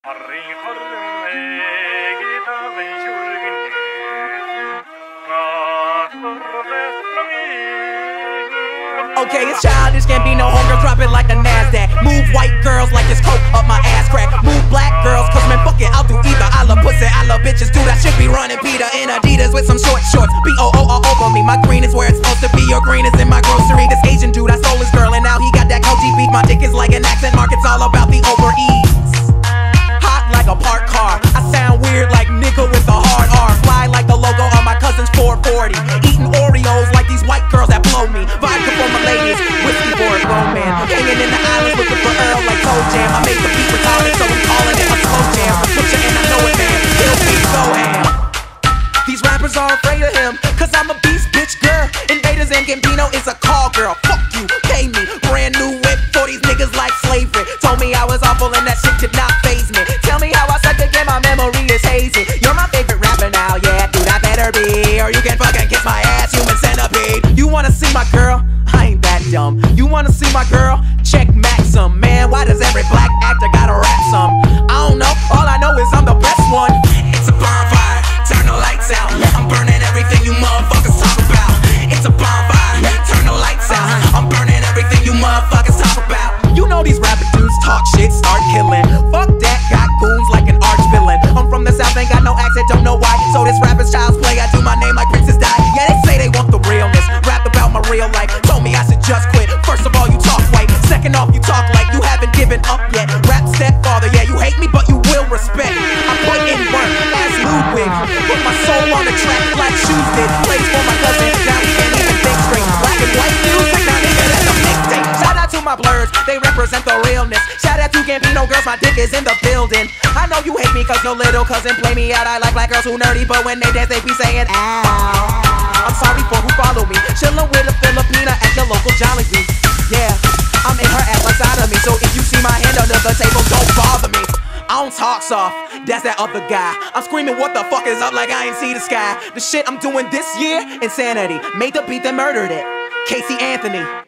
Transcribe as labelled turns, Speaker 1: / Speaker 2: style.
Speaker 1: Okay, it's childish, can't be no homegirl, drop it like a NASDAQ. Move white girls like it's coke up my ass crack. Move black girls, cause man, fuck it, I'll do either. I love pussy, I love bitches, dude, I should be running Peter in Adidas with some short shorts. B-O-O all over me, my green is where it's supposed to be. Your green is in my grocery. This Asian dude, I stole his girl and now he got that Koji beef. My dick is like an accent mark, it's all about the over ease. Hot like a parked car, I sound weird like nigga with a hard R. Fly like the logo on my cousin's 440. Eating Oreos like these white girls that blow me. Vodka for my ladies, whiskey for a grown man. Hanging in the islands looking for Earl like Toe Jam. I made the beat retarded, so I'm calling it a slow jam. Put you in, I know it, man. Kill me, go ham. These rappers are afraid of him, cause I'm a beast, bitch, girl. Invaders and Gambino is a call girl. Fuck you, pay me. Brand new whip for these niggas like slavery. Told me I was awful and that shit did not faze me. Tell me how I suck again, my memory is hazy. You're my favorite rapper now, yeah, dude, I better be. Or you can fucking kiss my ass, human centipede. You wanna see my girl? I ain't that dumb. You wanna see my girl? Check Maxim. Man, why does every black actor gotta rap some? I don't know, all I know is I'm the best one. It's a bonfire, turn the lights out. I'm burning everything you motherfuckers talk about. It's a bonfire, turn the lights out. I'm burning everything you motherfuckers talk about. You know these rapper dudes talk shit, start killing. Fuck that, got goons like an arch villain. I'm from the south, ain't got no accent, don't know why. So this rapper's child's play, I do my name like Princess Di. Yeah, they say they want the realness, rap about my real life. Told me I should just quit. First of all, you talk white. Second off, you talk like you haven't given up yet. Rap stepfather, yeah, you hate me, but you will respect. I put in work as Ludwig. Put my soul on the track like shoes did. Plays for my cousin, now he can't even think straight. Black and white music, now nigga, that's a mixtape. Shout out to my blurs, they represent the realness. Shout out to Gambino girls, my dick is in the building. I know you hate me cause your little cousin play me out. I like black girls who nerdy, but when they dance they be saying ow. I'm sorry for who follow me. Chillin' with a Filipina at the local Jollibee. Yeah, I'm in her ass like side of me. So if you see my hand under the table, don't bother me. I don't talk soft, that's that other guy. I'm screaming what the fuck is up like I ain't see the sky. The shit I'm doing this year, insanity. Made the beat that murdered it. Casey Anthony.